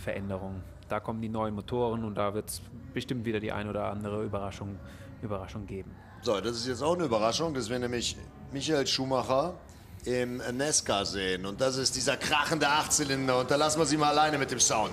Veränderung. Da kommen die neuen Motoren und da wird es bestimmt wieder die ein oder andere Überraschung geben. So, das ist jetzt auch eine Überraschung, dass wir nämlich Michael Schumacher im NASCAR sehen. Und das ist dieser krachende Achtzylinder. Und da lassen wir sie mal alleine mit dem Sound.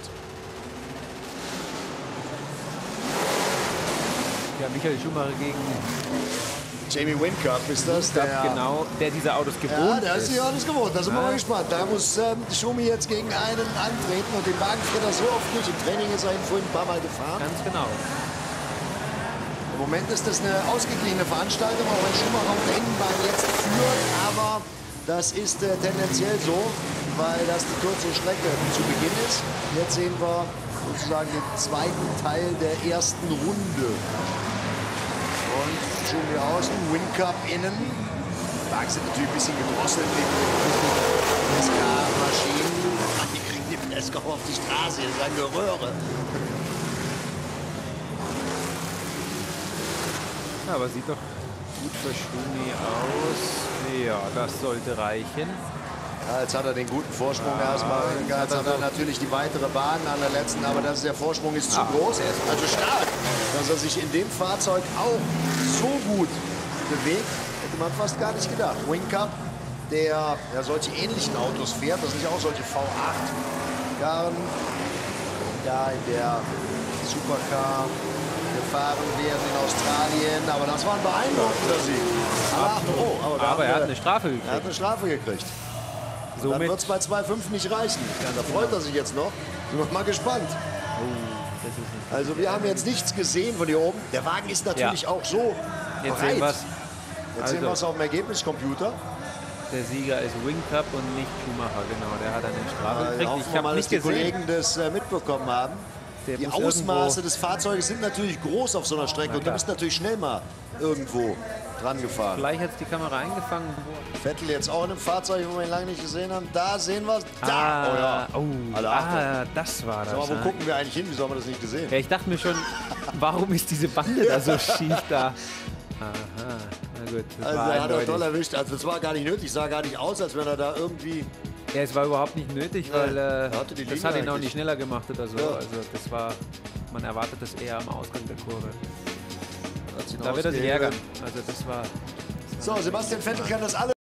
Ja, Michael Schumacher gegen Jamie Whincup ist das, genau, der diese Autos gewohnt ist. Ja, der ist die Autos gewohnt. Da sind wir mal gespannt. Da muss Schumi jetzt gegen einen antreten und den Wagen fährt er so oft nicht. Im Training ist er ihn vorhin ein paar Mal gefahren. Ganz genau. Im Moment ist das eine ausgeglichene Veranstaltung, auch wenn Schumacher auf der Hintenbahn jetzt führt. Aber das ist tendenziell so, weil das die kürzere Strecke zu Beginn ist. Jetzt sehen wir sozusagen den zweiten Teil der ersten Runde. Und Schumi außen, Whincup innen. Die Wagen sind natürlich ein bisschen gedrosselt mit NASCAR-Maschinen. Die kriegen den NASCAR auf die Straße, das ist ein Geröhre. Ja, aber sieht doch gut für Schumi aus. Ja, das sollte reichen. Ja, jetzt hat er den guten Vorsprung erstmal. Jetzt hat er natürlich die weitere Bahn an der letzten, aber der Vorsprung ist zu groß. Also stark, dass er sich in dem Fahrzeug auch so gut bewegt, hätte man fast gar nicht gedacht. Whincup, der ja solche ähnlichen Autos fährt, das sind ja auch solche V8-Karren, da in der Supercar gefahren werden in Australien, aber das war ein beeindruckender Sieg. Aber er hat eine Strafe gekriegt. Er hat eine Strafe gekriegt. Dann wird es bei 2,5 nicht reichen. Da freut er sich jetzt noch. Sind wir mal gespannt. Also wir haben jetzt nichts gesehen von hier oben. Der Wagen ist natürlich auch so jetzt breit. Jetzt sehen wir es auf dem Ergebniscomputer. Der Sieger ist Whincup und nicht Schumacher. Genau, der hat eine Strafe gekriegt. Ich habe nicht gesehen, dass die Kollegen das mitbekommen haben. Die Ausmaße des Fahrzeuges sind natürlich groß auf so einer Strecke und du bist natürlich schnell mal irgendwo dran gefahren. Vielleicht hat es die Kamera eingefangen. Vettel jetzt auch in einem Fahrzeug, wo wir ihn lange nicht gesehen haben. Da sehen wir es. Da! Das war das. So, wo gucken wir eigentlich hin? Wieso haben wir das nicht gesehen? Ja, ich dachte mir schon, warum ist diese Bande da so schief da? Aha, na gut. Also er hat er toll erwischt. Also das war gar nicht nötig. Sah gar nicht aus, als wenn er da irgendwie... Ja, es war überhaupt nicht nötig, weil das hat ihn auch nicht schneller gemacht oder so. Ja. Also das war, man erwartet das eher am Ausgang der Kurve. Da wird er sich ärgern. Also das war so, Sebastian Vettel kann das alles.